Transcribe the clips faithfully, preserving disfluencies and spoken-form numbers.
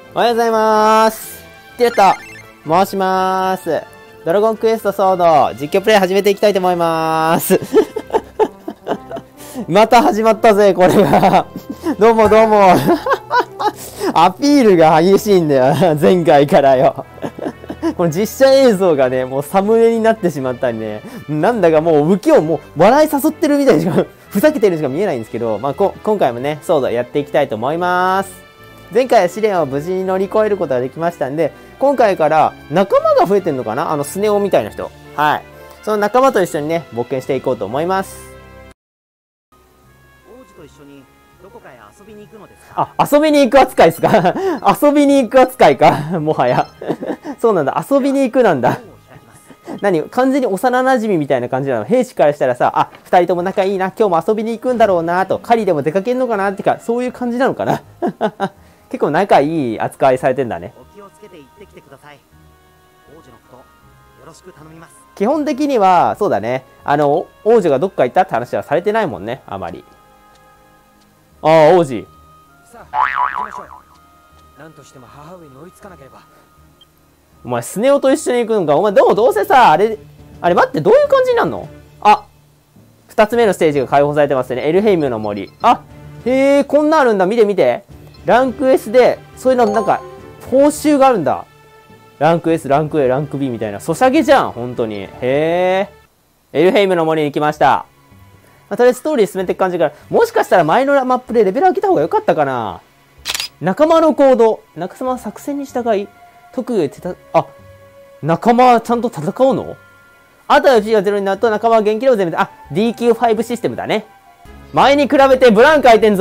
おはようございます。ティレット申しまーす。ドラゴンクエストソード実況プレイ始めていきたいと思いまーす。また始まったぜ、これが。どうもどうも。アピールが激しいんだよ、前回からよ。この実写映像がね、もうサムネになってしまったりね、なんだかもう、ウケをもう笑い誘ってるみたいにしか、ふざけてるしか見えないんですけど、まあ、こ今回もね、ソードやっていきたいと思います。前回は試練を無事に乗り越えることができましたんで、今回から仲間が増えてんのかな、あのスネ夫みたいな人。はい。その仲間と一緒にね、冒険していこうと思います。 王子と一緒にどこかへ遊びに行くのですか？ あ、遊びに行く扱いですか？遊びに行く扱いかもはや。そうなんだ、遊びに行くなんだ。何完全に幼馴染みたいな感じなの？兵士からしたらさ、あ、二人とも仲いいな、今日も遊びに行くんだろうなと、狩りでも出かけんのかなってか、そういう感じなのかな。結構仲いい扱いされてんだね。 お気をつけて行ってきてください。王女のことよろしく頼みます。 基本的にはそうだね、あの王女がどっか行ったって話はされてないもんね、あまり。ああ、王子。 さあ行きましょう。何としても母上に追いつかなければ。 お前スネ夫と一緒に行くのか。お前でもどうせさ、あれあれ待って、どういう感じになるの？あ、ふたつめのステージが解放されてますね。エルヘイムの森。あ、へえ、こんなあるんだ。見て見て。ランク エス で、そういうのなんか、報酬があるんだ。ランク エス、ランク エー、ランク ビー みたいな。ソシャゲじゃん、本当に。へえ。エルヘイムの森に来ました。まあ、とりあえずストーリー進めていく感じから、もしかしたら前のマップでレベル上げた方が良かったかな。仲間の行動。仲間は作戦に従い、特技手た、あ、仲間はちゃんと戦うの？あとは G がゼロになると仲間は元気でも全部、あ、ディーキューファイブ システムだね。前に比べてブランク空いてんぞ。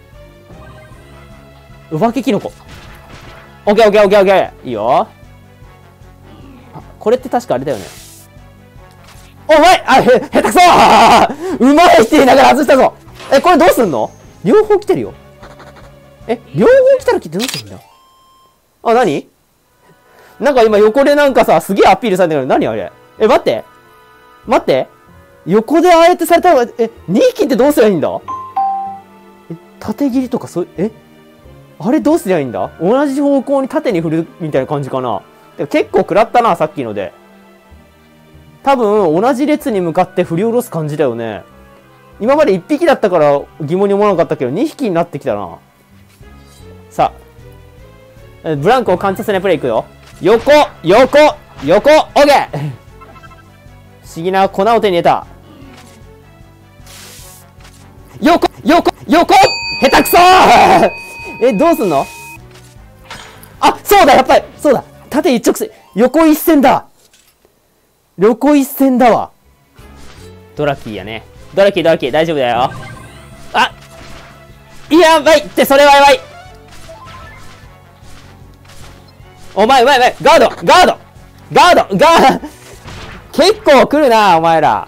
お化けキノコ。オッケーオッケーオッケーオッケー。いいよ。あ、これって確かあれだよね。お前あ、へ、下手くそーうまいって言いながら外したぞ。え、これどうすんの？両方来てるよ。え、両方来たら来てどうするんだ？あ、何？なんか今横でなんかさ、すげえアピールされてる。何あれ？え、待って。待って。横でああやってされた方が、え、にひきってどうすりゃいいんだ？え、縦切りとかそう、えあれどうすりゃいいんだ？同じ方向に縦に振るみたいな感じかな。でも結構食らったな、さっきので。多分、同じ列に向かって振り下ろす感じだよね。今までいっぴきだったから疑問に思わなかったけど、にひきになってきたな。さあ。ブランクを感じさせないプレイいくよ。横横横オッケー不思議な粉を手に入れた。横横横下手くそーえ、どうすんの？あ、そうだ、やっぱりそうだ、縦一直線、横一線だ、横一線だわ。ドラキーやね。ドラキードラキー大丈夫だよ。あ、やばいってそれはやばい。お前、お前、お前、ガードガードガードガード結構来るな、お前ら。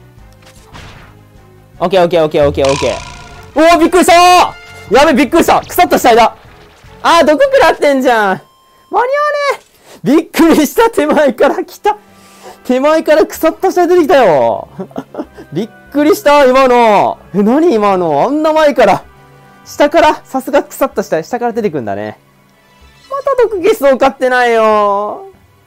オッケーオッケーオッケーオッケーオッケー。おお、びっくりしたーやべ、びっくりした腐った死体だ。あー、毒食らってんじゃん。間に合わねえ。びっくりした、手前から来た。手前から腐った死体出てきたよ。びっくりした、今の。え、何今のあんな前から。下から、さすが腐った死体、下から出てくんだね。また毒ゲスを買ってないよ。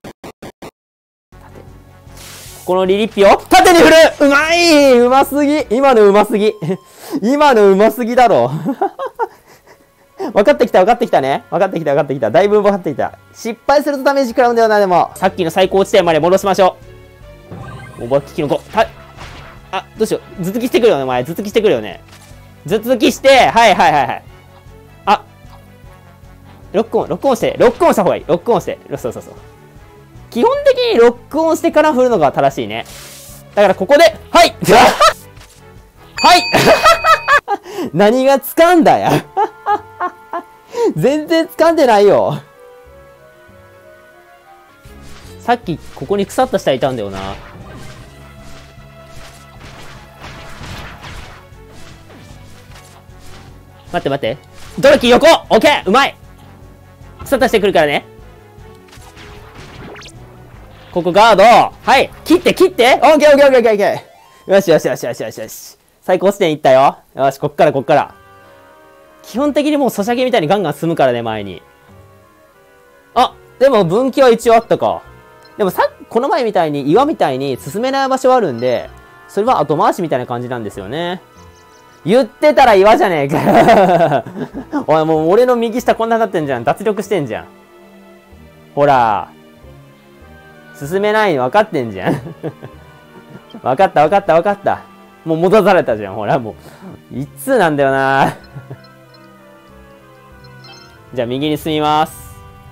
このリリッピを縦に振る。うまい、うますぎ。今のうますぎ。今のうますぎだろ。分かってきた分かってきたね。分かってきた分かってきた。だいぶ分かってきた。失敗するとダメージ食らうんだよな。でもさっきの最高地点まで戻しましょう。おばききのこ。たあ、どうしよう。頭突きしてくるよね、お前。頭突きしてくるよね。頭突きして、はいはいはいはい。あ、ロックオン、ロックオンして、ロックオンした方がいい。ロックオンして。そうそうそう。基本的にロックオンしてから振るのが正しいね。だからここで、はいはい何が掴んだや全然掴んでないよ。さっきここに腐った下いたんだよな。待って待って。ドラキー横オッケーうまい腐ったしてくるからね。ここガードはい切って切ってオッケーオッケーオッケーオッケーオッケーよしよしよしよしよしよし最高地点いったよ。よし、こっからこっから。基本的にもうソシャゲみたいにガンガン進むからね、前に。 でも分岐は一応あったか。でもさ、この前みたいに岩みたいに進めない場所はあるんで、それは後回しみたいな感じなんですよね。言ってたら岩じゃねえか。おい、もう俺の右下こんなになってんじゃん。脱力してんじゃん。ほら。進めないの分かってんじゃん。分かった分かった分かった。もう戻されたじゃん。ほら、もう。一通なんだよな。じゃあ右に進みます。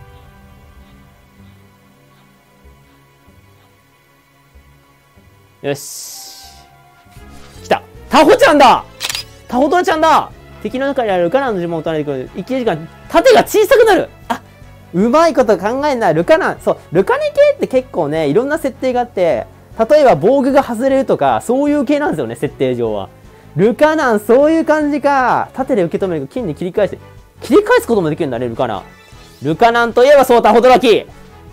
よし。来た。タホちゃんだタホトラちゃんだ。敵の中にあるルカナンの呪文を取られてくる。一気時間、盾が小さくなる。あ、うまいこと考えんな。ルカナン。そう、ルカネ系って結構ね、いろんな設定があって、例えば防具が外れるとか、そういう系なんですよね、設定上は。ルカナン、そういう感じか。盾で受け止めるか、金で切り返して。切り返すこともできるんだね、ルカナン。ルカナンといえばそう、タホトラキ。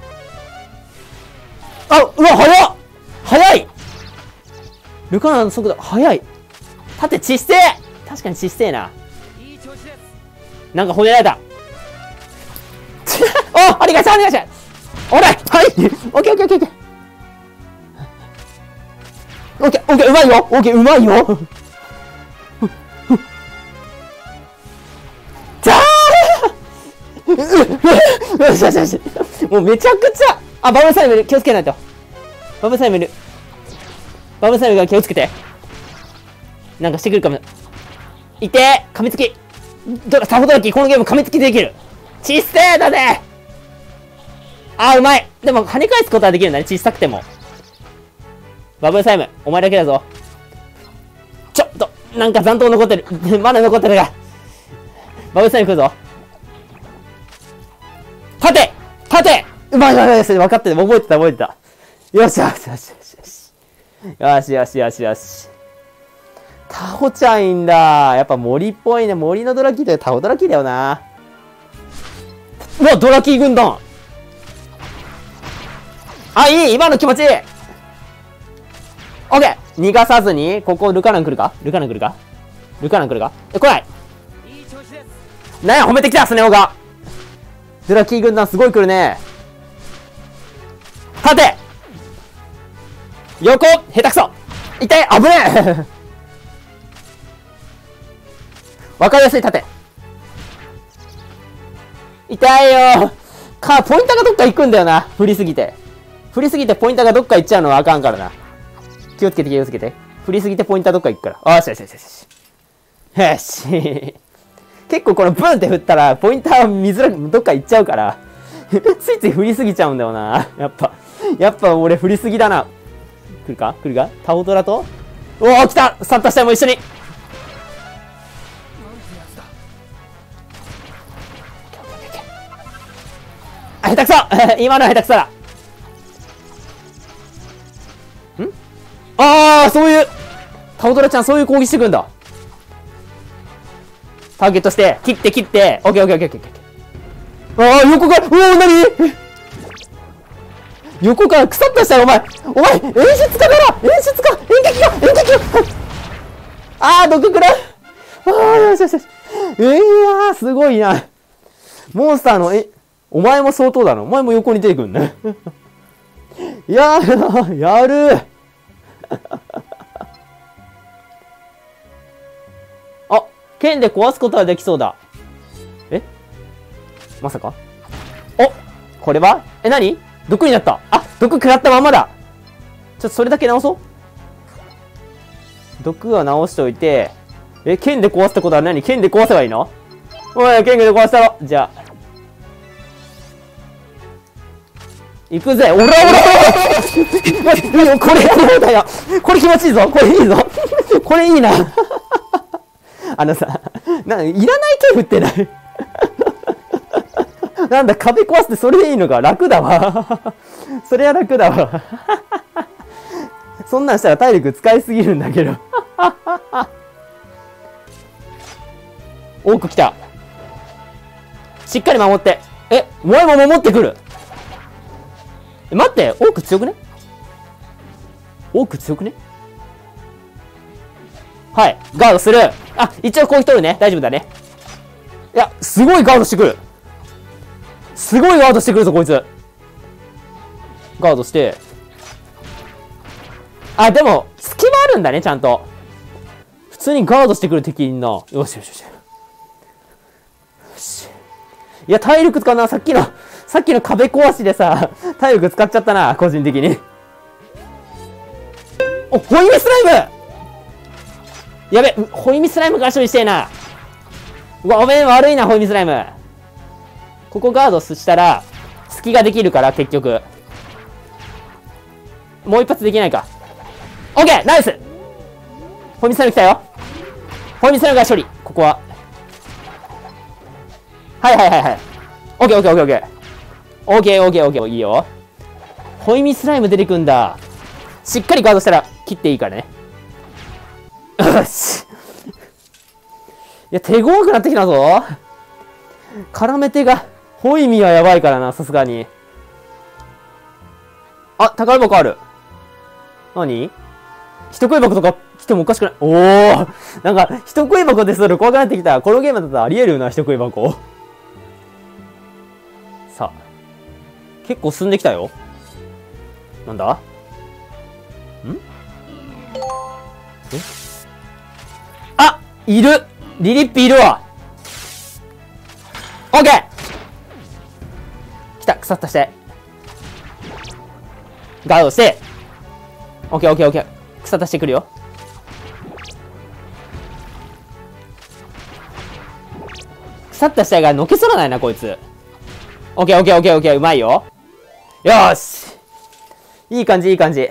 あ、うわ、早っ早いルカナンの速度、速い。盾、窒静確かに窒静な。なんか褒められた。おありがとう、お願いします。おらいはいオッケーオッケーオッケーオッケー。オッケーオッケー、うまいよオッケー、うまいよじゃーよしよしよし。もうめちゃくちゃ。あ、バブルサイムいる。気をつけないと。バブルサイムいる。バブルサイムが気をつけて。なんかしてくるかも。いてー噛みつき。タホトラキ、このゲーム噛みつきできる。ちっせーだね。あー、うまい。でも跳ね返すことはできるんだね、小さくても。バブルサイム、お前だけだぞ。ちょっと、なんか残党残ってる。まだ残ってるが。バブルサイム来るぞ。立て立てうまいわよし、分かってる。覚えてた覚えてた。よしよしよしよしよし。よしよしよしよし。タホちゃんいんだ。やっぱ森っぽいね。森のドラキーってタホドラキーだよな。うわ、ドラキー軍団。あ、いい今の気持ちいい。オッケー逃がさずに、ここルカナン来るかルカナン来るかルカナン来るかえ、来ないなんや、褒めてきたスネ夫が。ドラキー軍団すごい来るね。縦横下手くそ痛い危ねえわかりやすい縦痛いよか、ポインターがどっか行くんだよな。振りすぎて。振りすぎてポインターがどっか行っちゃうのはあかんからな。気をつけて気をつけて。振りすぎてポインターどっか行くから。あーしよしよしよし。よし。結構このブンって振ったら、ポインター見づらくどっか行っちゃうから。ついつい振りすぎちゃうんだよな。やっぱ。やっぱ俺振りすぎだな。来るか来るかタホトラとおー来たサンタシャも一緒にあ、下手くそ今のは下手くそだ。んああ、そういう、タホトラちゃんそういう攻撃してくんだ。ターゲットして、切って切って、オッケーオッケーオッケーオッケー。ああ、横から、うおー、なに横から腐ったしたよ、お前お前演出家だな演出家演劇が演劇がああ、毒食らうああ、よしよしよし。えー、いやー、すごいな。モンスターの、え、お前も相当だな。お前も横に出てくんね。いやー、やるあ、剣で壊すことはできそうだ。えまさかおこれはえ、何毒になった。あ、毒食らったまんまだ。ちょっとそれだけ直そう。毒は直しておいて。え、剣で壊すってことは何剣で壊せばいいのおい、剣で壊したろ。じゃあ。行くぜ。おらおらおらこれそうだよ。これ気持ちいいぞ。これいいぞ。これいいな。あのさ、なんいらない剣振ってない。なんだ、壁壊すってそれでいいのか。楽だわ。それは楽だわ。そんなんしたら体力使いすぎるんだけど。多く来た。しっかり守って。え、お前も守ってくる。え、待って、多く強くね多く強くねはい、ガードする。あ、一応攻撃取るね。大丈夫だね。いや、すごいガードしてくる。 すごいガードしてくるぞ、こいつ。ガードして。あ、でも、隙間あるんだね、ちゃんと。普通にガードしてくる敵いんな。よしよしよし。よし。いや、体力使うな。さっきの、さっきの壁壊しでさ、体力使っちゃったな、個人的に。お、ホイミスライムやべ、ホイミスライムから処理してえな。ごめん、悪いな、ホイミスライム。ここガードしたら、隙ができるから、結局。もう一発できないか。オッケーナイスホイミスライム来たよ。ホイミスライムから処理。ここは。はいはいはいはい。オッケーオッケーオッケーオッケー。オッケーオッケーオッケー。いいよ。ホイミスライム出てくんだ。しっかりガードしたら切っていいからね。よし。いや、手強くなってきたぞ。絡め手が、ホイミはやばいからな、さすがに。あ、宝箱ある。何？人食い箱とか来てもおかしくない。おーなんか、人食い箱でする怖くなってきた。このゲームだったらありえるよな、人食い箱。さあ。結構進んできたよ。なんだ？ん？え？あ！いる！リリッピいるわ！オッケー！来た、腐ったして。ガードして。オッケーオッケーオッケー。草足してくるよ。腐った死体がのけそらないな、こいつ。オッケーオッケーオッケーオッケー。うまいよ。よーし。いい感じ、いい感じ。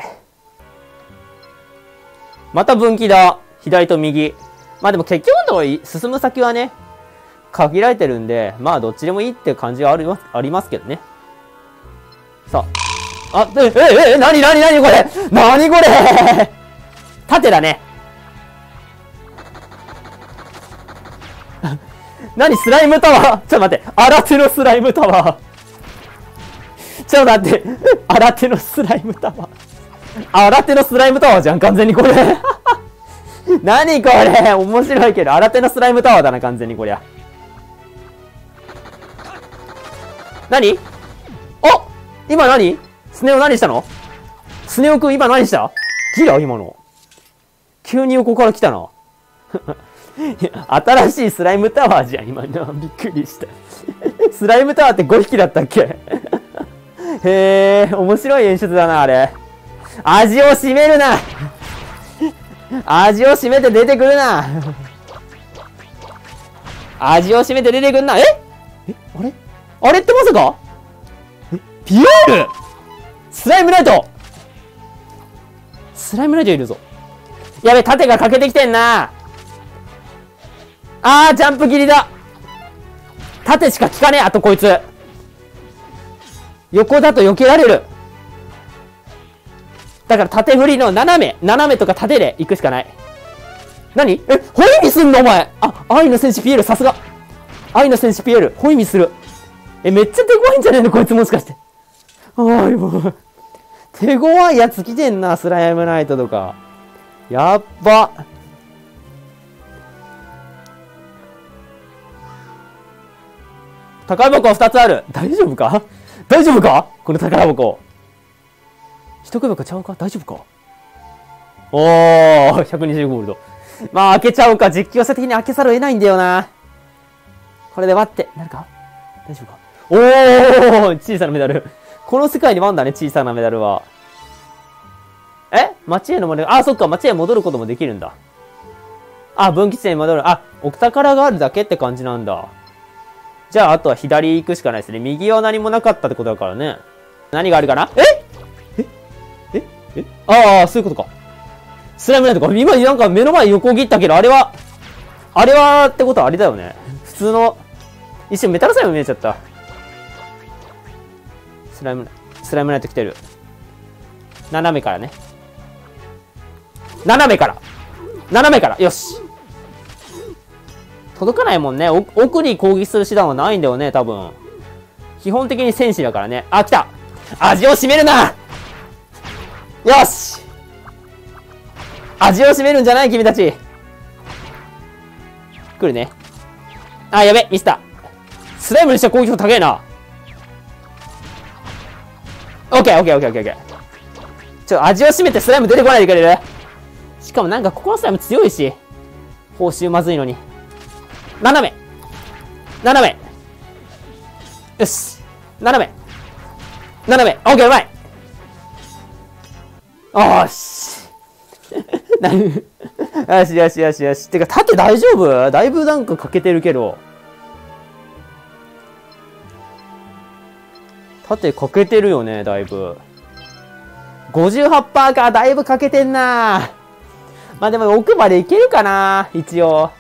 また分岐だ。左と右。まあでも結局のとこ進む先はね、限られてるんで、まあどっちでもいいって感じはあります、ありますけどね。さあ。あ、え、え、え、なになになにこれなにこれ縦だね。何スライムタワーちょっと待って。新手のスライムタワー。ちょっと待って。新手のスライムタワー。新手のスライムタワーじゃん、完全にこれ。何これ面白いけど、新手のスライムタワーだな、完全にこりゃ。何？お！今何？スネ夫何したの？スネ夫くん今何した？ギラ今の。急に横から来たな。新しいスライムタワーじゃん、今の。びっくりした。スライムタワーってごひきだったっけ？へえ、面白い演出だな、あれ。味を占めるな味を占めて出てくるな味を占めて出てくんな。ええあれあれってまさかえピエールスライムナイトスライムナイトいるぞ。やべ、盾が欠けてきてんな。あー、ジャンプ切りだ。盾しか効かねえ、あとこいつ。横だと避けられる。だから縦振りの斜め、斜めとか縦で行くしかない。何え、ホイミすんのお前。あ、愛の戦士ピエール、さすが。愛の戦士ピエール、ホイミする。え、めっちゃ手強いんじゃねえのこいつもしかして。あー、もう。手強いやつ来てんな、スライムナイトとか。やっば。宝箱ふたつある。大丈夫か大丈夫かこの宝箱。一食い箱ちゃうか大丈夫かおー、ひゃくにじゅうゴールド。まあ、開けちゃうか。実況者的に開けざるを得ないんだよな。これで待って。なるか大丈夫かおー、小さなメダル。この世界にもあんだね、小さなメダルは。え町への戻る。あ、そっか、町へ戻ることもできるんだ。あ、分岐地点に戻る。あ、お宝があるだけって感じなんだ。じゃあ、あとは左行くしかないですね。右は何もなかったってことだからね。何があるかなええええああ、そういうことか。スライムナイトか。今なんか目の前横切ったけど、あれは、あれはってことはあれだよね。普通の、一瞬メタルスライム見えちゃった。スライム、スライムナイト来てる。斜めからね。斜めから斜めからよし届かないもんね。奥に攻撃する手段はないんだよね、多分。基本的に戦士だからね。あ、来た味を占めるなよし味を占めるんじゃない君たち来るね。あ、やべミスった。スライムにした攻撃力高えな。 ケーオッケーオッケーオッケーオッケー。ちょ、味を占めてスライム出てこないでくれる？しかもなんかここのスライム強いし。報酬まずいのに。斜め斜めよし斜め斜めオッケーうまいおーしよしよしよしよし。てか、縦大丈夫？だいぶなんか欠けてるけど。縦欠けてるよね、だいぶ。ごじゅうはちパーセント か、だいぶ欠けてんな。まあでも奥までいけるかな、一応。